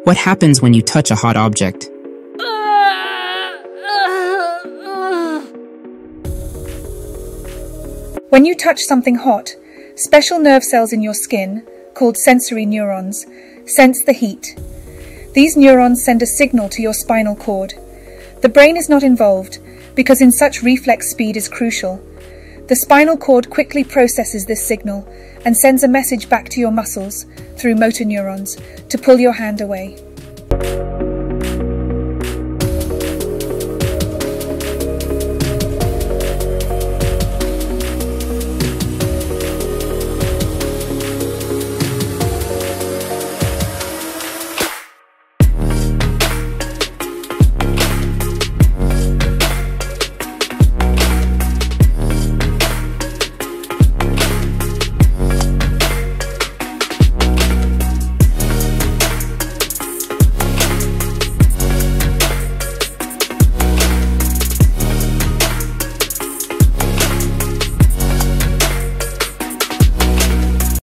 What happens when you touch a hot object? When you touch something hot, special nerve cells in your skin, called sensory neurons, sense the heat. These neurons send a signal to your spinal cord. The brain is not involved, because in such reflex speed is crucial. The spinal cord quickly processes this signal and sends a message back to your muscles, through motor neurons, to pull your hand away.